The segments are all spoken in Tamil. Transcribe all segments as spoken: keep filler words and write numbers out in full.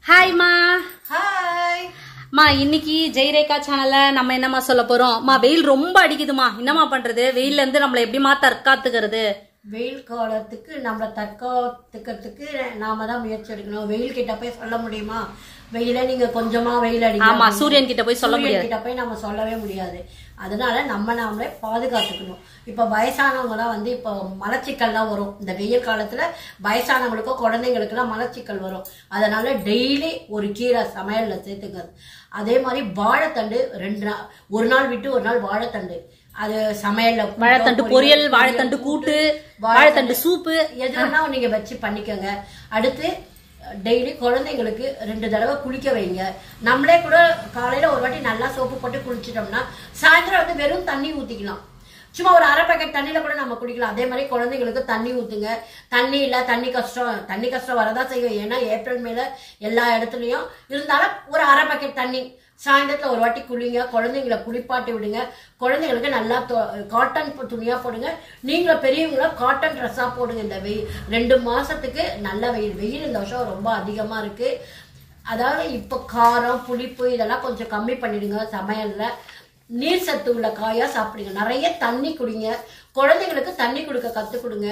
Hi ma. Hi. மா இன்னைக்கு ஜெய்ரேகா சேனல்ல நம்ம என்னமா சொல்ல போறோம்? மா வெயில் ரொம்ப அடிக்குதுமா. என்னமா பண்றது? வெயில்ல இருந்து நம்மள எப்படிமா தற்காத்துக்கிறது? வெயில் காலத்துக்கு நம்மள தற்காத்துக்கிறதுக்கு நாம தான் முயற்சி எடுக்கணும். வெயில் கிட்ட போய் சொல்ல முடியுமா? வெயில நீங்க கொஞ்சமா வெயில் அடிங்க. ஆமா, சூரியன் கிட்ட போய் சொல்ல முடியாது. கிட்ட போய் நம்ம சொல்லவே முடியாது. அதனால நம்ம நாமளே பாதுகாத்துக்கணும். இப்ப வயசானவங்க எல்லாம் வந்து இப்ப மலச்சிக்கல்லாம் வரும். இந்த வெயில் காலத்துல வயசானவங்களுக்கும் குழந்தைங்களுக்கு எல்லாம் மலச்சிக்கல் வரும். அதனால டெய்லி ஒரு கீரை சமையல்ல சேர்த்துங்க. அதே மாதிரி வாழைத்தண்டு ரெண்டு நாள் ஒரு நாள் விட்டு ஒரு நாள் வாழைத்தண்டு அது சமையல்ல வாழைத்தண்டு பொரியல், வாழைத்தண்டு கூட்டு, வாழைத்தண்டு சூப்பு எதுனா நீங்க வச்சு பண்ணிக்கோங்க. அடுத்து டெய்லி குழந்தைங்களுக்கு ரெண்டு தடவை குளிக்க வைங்க. நம்மளே கூட காலையில ஒரு வாட்டி நல்லா சோப்பு போட்டு குளிச்சிட்டோம்னா சாயந்தரம் வந்து வெறும் தண்ணி ஊத்திக்கலாம். சும்மா ஒரு அரை பேக்கெட் தண்ணியில கூட நம்ம குடிக்கலாம். அதே மாதிரி குழந்தைங்களுக்கு தண்ணி ஊத்துங்க. தண்ணி இல்ல தண்ணி கஷ்டம் தண்ணி கஷ்டம் வரதான் செய்யும். ஏன்னா ஏப்ரல் மேல எல்லா இடத்துலயும் இருந்தாலும் ஒரு அரை பேக்கெட் தண்ணி சாயந்தரத்துல ஒரு வாட்டி குளிங்க. குழந்தைங்களை குளிப்பாட்டி விடுங்க. குழந்தைங்களுக்கு நல்லா காட்டன் துணியா போடுங்க. நீங்களும் பெரியவங்கள காட்டன் ட்ரெஸ்ஸா போடுங்க. இந்த வெயில் ரெண்டு மாசத்துக்கு நல்ல வெயில் வெயில் இந்த வருஷம் ரொம்ப அதிகமா இருக்கு. அதாவது இப்ப காரம் புளிப்பு இதெல்லாம் கொஞ்சம் கம்மி பண்ணிடுங்க. சமையல்ல நீர் சத்து உள்ள காயா சாப்பிடுங்க. நிறைய தண்ணி குடிங்க. குழந்தைங்களுக்கு தண்ணி கொடுக்க கத்து கொடுங்க.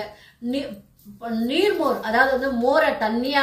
நீர்மோர் அதாவது வந்து மோரை தண்ணியா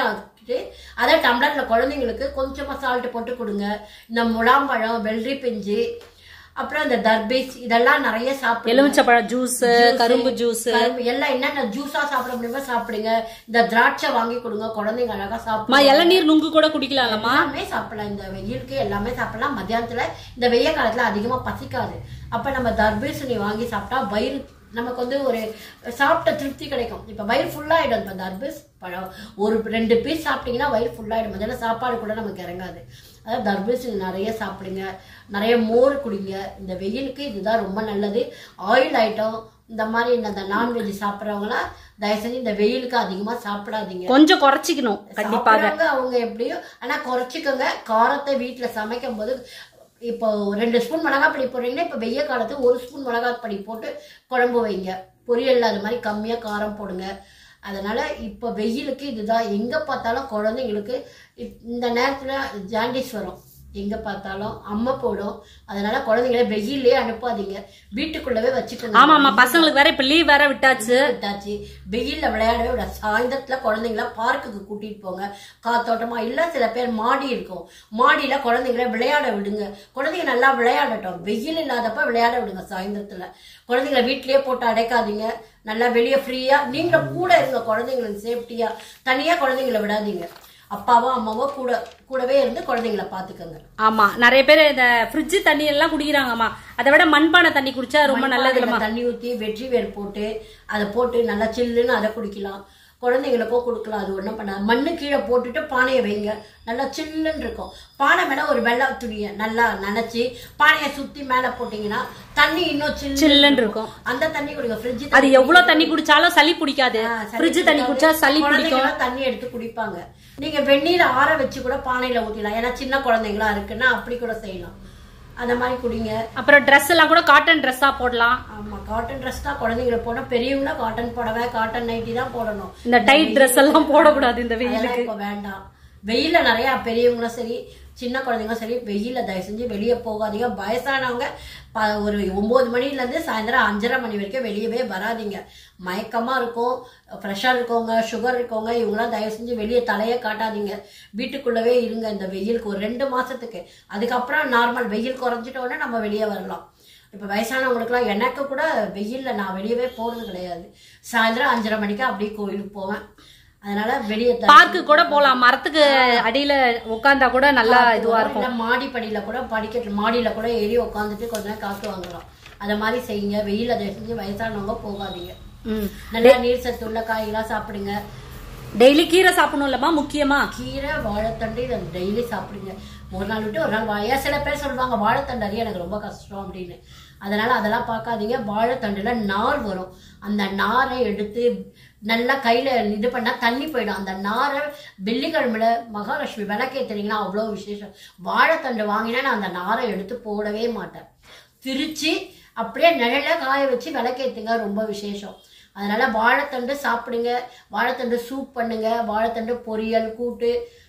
அதை டம்ளர்ல குழந்தைங்களுக்கு கொஞ்சமா சால்ட் போட்டு கொடுங்க. இந்த முலாம்பழம், வெள்ளரி பிஞ்சு, அப்புறம் இந்த தர்பீஸ் இதெல்லாம் நிறைய சாப்பிடுங்க. எலுமிச்சப்பழம் ஜூஸ், கரும்பு ஜூஸ் எல்லாம் என்னென்ன ஜூஸா சாப்பிட முடியுமோ சாப்பிடுங்க. இந்த திராட்சை வாங்கி கொடுங்க. குழந்தைங்க அழகா சாப்பிடுங்க. இளநீர் நுங்கு கூட குடிக்கலாமா? எல்லாமே சாப்பிடலாம். இந்த வெயிலுக்கு எல்லாமே சாப்பிடலாம். மத்தியானத்துல இந்த வெய்ய காலத்துல அதிகமா பசிக்காது. அப்ப நம்ம தர்பீசணி வாங்கி சாப்பிட்டா வயிறு நமக்கு வந்து ஒரு சாப்பிட்ட திருப்தி கிடைக்கும். இப்ப வயிறு ஃபுல்லாயிடும். இப்ப தர்பீஸ் பழம் ஒரு ரெண்டு பீஸ் சாப்பிட்டீங்கன்னா வயிறு ஃபுல்லாயிடும். முதல்ல சாப்பாடு கூட நமக்கு இறங்காது. அதாவது தர்பீசணி நிறைய சாப்பிடுங்க. நிறைய மோர் குடிங்க. இந்த வெயிலுக்கு இதுதான் ரொம்ப நல்லது. ஆயில் ஐட்டம் இந்த மாதிரி இந்த நான்வெஜ் சாப்பிட்றவங்களாம் தயவு செஞ்சு இந்த வெயிலுக்கு அதிகமா சாப்பிடாதீங்க. கொஞ்சம் குறைச்சிக்கணும். கண்டிப்பாக அவங்க எப்படியும் ஆனா குறைச்சிக்கோங்க. காரத்தை வீட்டுல சமைக்கும் போது இப்போ ரெண்டு ஸ்பூன் மிளகாப்பொடி போடுறீங்கன்னா இப்ப வெய்ய காலத்துக்கு ஒரு ஸ்பூன் மிளகாப்பொடி போட்டு குழம்பு வைங்க. பொரியல் அது மாதிரி கம்மியா காரம் போடுங்க. அதனால இப்ப வெயிலுக்கு இதுதான். எங்க பார்த்தாலும் குழந்தைங்களுக்கு இந்த நேரத்துல ஜாண்டிஸ் வரும். எங்க பார்த்தாலும் அம்மை போடும். அதனால குழந்தைங்களை வெயிலே அனுப்பாதீங்க. வீட்டுக்குள்ளவே வச்சுக்கோங்க. ஆமா ஆமா, பசங்களுக்கு வேற இப்ப லீவ் வேற விட்டாச்சு விட்டாச்சு வெயில்ல விளையாடவே விட. சாயந்தரத்துல குழந்தைங்கள பார்க்குக்கு கூட்டிட்டு போங்க. காத்தோட்டமா இல்ல சில பேர் மாடி இருக்கும். மாடியில குழந்தைங்களை விளையாட விடுங்க. குழந்தைங்க நல்லா விளையாடட்டும். வெயில் இல்லாதப்ப விளையாட விடுங்க. சாயந்தரத்துல குழந்தைங்களை வீட்லயே போட்டு அடைக்காதீங்க. நல்லா வெளியே ஃப்ரீயா நீங்க கூட இருங்க. குழந்தைங்களுக்கு சேஃப்டியா தனியா குழந்தைங்களை விடாதீங்க. அப்பாவோ அம்மாவோ கூட கூடவே இருந்து குழந்தைங்களை பாத்துக்கோங்க. ஆமா, நிறைய பேர் இந்த ஃப்ரிட்ஜ் தண்ணி எல்லாம் குடிக்கிறாங்கம்மா. அதை விட மண்பானை தண்ணி குடிச்சா ரொம்ப நல்லது. தண்ணி ஊத்தி வெற்றி வேர் போட்டு அதை போட்டு நல்லா சில்லுன்னு அதை குடிக்கலாம். குழந்தைங்களுக்கோ கொடுக்கலாம். அது ஒண்ணும் பண்ண மண்ணு கீழே போட்டுட்டு பானையை வைங்க. நல்லா சில்லுன்னு இருக்கும். பானை மேல ஒரு வெள்ளை துணியை நல்லா நனைச்சு பானையை சுத்தி மேல போட்டீங்கன்னா தண்ணி இன்னும் சில்லுன்னு இருக்கும். அந்த தண்ணி குடிங்க. ஃப்ரிட்ஜ் அது எவ்வளவு தண்ணி குடிச்சாலும் சளி பிடிக்காது. ஃப்ரிட்ஜ் தண்ணி குடிச்சா சளி பிடிக்கும். தண்ணி எடுத்து குடிப்பாங்க. நீங்க வெந்நீர் ஆற வச்சு கூட பானையில ஊத்திடலாம். ஏன்னா சின்ன குழந்தைங்களா இருக்குன்னா அப்படி கூட செய்யலாம். அந்த மாதிரி குடிங்க. அப்புறம் ட்ரெஸ் எல்லாம் கூட காட்டன் ட்ரெஸ்ஸா போடலாம். ஆமா, காட்டன் ட்ரெஸ் தான் குழந்தைங்களுக்கு போடணும். பெரியவங்க காட்டன் புடவை காட்டன் நைட்டி தான் போடணும். இந்த டைட் ட்ரெஸ் எல்லாம் போடக்கூடாது இந்த வெயிலுக்கு. இப்ப வேண்டாம். வெயில நிறைய பெரியவங்களும் சரி சின்ன குழந்தைங்களும் சரி வெயில தயவு செஞ்சு வெளியே போகாதீங்க. வயசானவங்க ஒரு ஒன்பது மணில இருந்து சாயந்தரம் அஞ்சரை மணி வரைக்கும் வெளியவே வராதிங்க. மயக்கமா இருக்கும். ப்ரெஷர் இருக்கவங்க, சுகர் இருக்கவங்க இவங்களாம் தயவு செஞ்சு வெளியே தலையே காட்டாதீங்க. வீட்டுக்குள்ளவே இருங்க இந்த வெயிலுக்கு ஒரு ரெண்டு மாசத்துக்கு. அதுக்கப்புறம் நார்மல் வெயில் குறைஞ்சிட்டோன்னே நம்ம வெளியே வரலாம். இப்ப வயசானவங்களுக்கு எல்லாம் எனக்கு கூட வெயில்ல நான் வெளியவே போறது கிடையாது. சாயந்தரம் அஞ்சரை மணிக்கு அப்படியே கோயிலுக்கு போவேன். அதனால வெளியே பார்க்கு கூட போலாம். மரத்துக்கு அடியில உட்கார்ந்தா கூட நல்லா இதுவா இருக்கும். மாடி படியில கூட படிக்கட்டு மாடியில கூட ஏறி உட்காந்துட்டு கொஞ்ச நேரம் காத்து வாங்கலாம். அத மாதிரி செய்யுங்க. வெயில அதை செஞ்சு வயசானவங்க போகாதீங்க. நல்லா நீர் சத்து உள்ள காய்களா சாப்பிடுங்க. டெய்லி கீரை சாப்பிடணும் இல்லமா? முக்கியமா கீரை வாழைத்தண்டு இதை டெய்லி சாப்பிடுங்க. ஒரு நாள் விட்டு ஒரு நாள் வாழையா. சில பேர் சொல்லுவாங்க வாழைத்தண்டு அறிய எனக்கு ரொம்ப கஷ்டம் அப்படின்னு. அதனால அதெல்லாம் பார்க்காதீங்க. வாழைத்தண்டுல நார் வரும். அந்த நாரை எடுத்து நல்லா கையில இது பண்ணா தண்ணி போயிடும். அந்த நாரை வெள்ளிக்கிழமையில மகாலட்சுமி விளக்கேத்துறீங்கன்னா அவ்வளவு விசேஷம். வாழைத்தண்டு வாங்கினா நான் அந்த நாரை எடுத்து போடவே மாட்டேன். பிரிச்சு அப்படியே நிழல காய வச்சு விளக்கேத்துங்க. ரொம்ப விசேஷம். அதனால வாழைத்தண்டு சாப்பிடுங்க. வாழைத்தண்டு சூப் பண்ணுங்க. வாழைத்தண்டு பொரியல் கூட்டு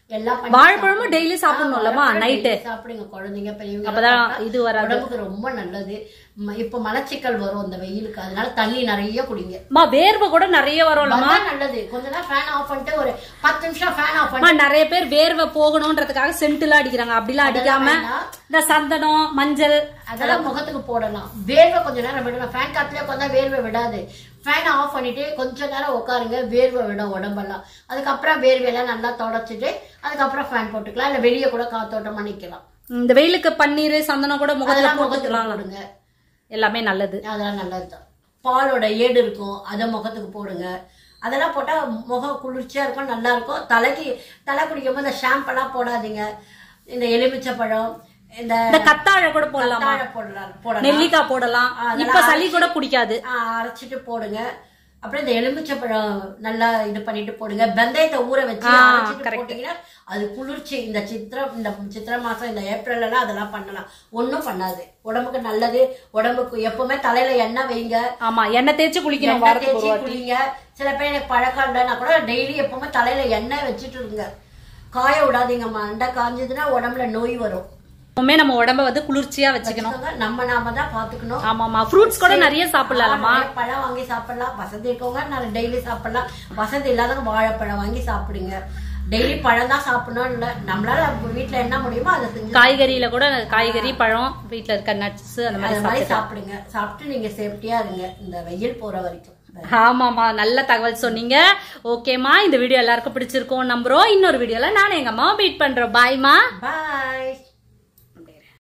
எல்லாம் வாழைப்பழமும் டெய்லி சாப்பிடணும்லமா நைட்டு சாப்பிடுங்க குழந்தைங்க பெரியவங்க அப்பதான் இது வராது உடம்புக்கு ரொம்ப நல்லது இப்ப மலச்சிக்கல் வரும் அந்த வெயிலுக்கு அதனால தண்ணி நிறைய குடிங்க வேர்வை கூட நிறைய வரும்லமா நல்லது கொஞ்ச நேரம் ஃபேன் ஆஃப் பண்ணிட்டு ஒரு பத்து நிமிஷம் ஃபேன் ஆஃப் பண்ணி நிறைய பேர் வேர்வை போகணும்ன்றதுக்காக சென்ட் எல்லாம் அடிக்கிறாங்க அப்படிலாம் அடிக்காம இந்த சந்தனம் மஞ்சள் அதெல்லாம் முகத்துக்கு போடலாம் வேர்வை கொஞ்ச நேரம் விடணும் ஃபேன் காத்துல கொஞ்சம் வேர்வை விடாது ஃபேன் ஆஃப் பண்ணிட்டு கொஞ்ச நேரம் உட்காருங்க வேர்வை விடும் உடம்பெல்லாம் அதுக்கப்புறம் வேர்வையெல்லாம் நல்லா தொடச்சிட்டு அதுக்கப்புறம் ஃபேன் போட்டுக்கலாம் இல்ல வெளியே கூட காத்தோட்டமா நிக்கலாம் இந்த வெயிலுக்கு பன்னீர் சந்தனம் கூட முகத்துல போட்டுக்கலாம் போடுங்க எல்லாமே நல்லது அதெல்லாம் நல்லதுதான் பாலோட ஏடு இருக்கும் அதை முகத்துக்கு போடுங்க அதெல்லாம் போட்டா முகம் குளிர்ச்சியா இருக்கும் நல்லா இருக்கும் தலைக்கு தலை குடிக்கும் போது இந்த ஷாம்பெல்லாம் போடாதீங்க இந்த எலுமிச்சை பழம் இந்த கத்தாழை கூட போடலாம் போடலாம் நெல்லிக்காய் போடலாம் இப்ப சளி கூட பிடிக்காது அரைச்சிட்டு போடுங்க அப்புறம் இந்த எலுமிச்சை பழம் நல்லா இது பண்ணிட்டு போடுங்க வெந்தயத்தை ஊற வச்சு அரைச்சிட்டு போட்டீங்கன்னா அது குளிர்ச்சி இந்த சித்திரை இந்த சித்திரை மாசம் இந்த ஏப்ரல் எல்லாம் அதெல்லாம் பண்ணலாம் ஒன்னும் பண்ணாது உடம்புக்கு நல்லது உடம்புக்கு எப்பவுமே தலையில எண்ணெய் வைங்க ஆமா எண்ணெய் தேய்ச்சி குளிக்கணும் தேய்ச்சி குளிங்க சில பேர் எனக்கு பழக்கம் இல்லைன்னா கூட டெய்லி எப்பவுமே தலையில எண்ணெய் வச்சுட்டு இருங்க காய விடாதீங்க மண்டை காஞ்சதுன்னா உடம்புல நோய் வரும் எப்பவுமே நம்ம உடம்ப வந்து குளிர்ச்சியா வச்சுக்கணும் நம்ம நாம தான் பாத்துக்கணும் ஆமாமா ஃப்ரூட்ஸ் கூட நிறைய சாப்பிடலாமா பழம் வாங்கி சாப்பிடலாம் வசதி இருக்கவங்க நான் டெய்லி சாப்பிடலாம் வசதி இல்லாதவங்க வாழைப்பழம் வாங்கி சாப்பிடுங்க டெய்லி பழம் தான் சாப்பிடணும் இல்ல நம்மளால வீட்டுல என்ன முடியுமோ அதை செஞ்சு காய்கறியில கூட காய்கறி பழம் வீட்டுல இருக்க நட்ஸ் அந்த மாதிரி சாப்பிடுங்க சாப்பிட்டு நீங்க சேஃப்டியா இருங்க இந்த வெயில் போற வரைக்கும் ஆமாமா நல்ல தகவல் சொன்னீங்க ஓகேமா இந்த வீடியோ எல்லாருக்கும் பிடிச்சிருக்கோம் நம்புறோம் இன்னொரு வீடியோல நானும் எங்க அம்மா மீட் பண்றோம் பாய்மா பாய்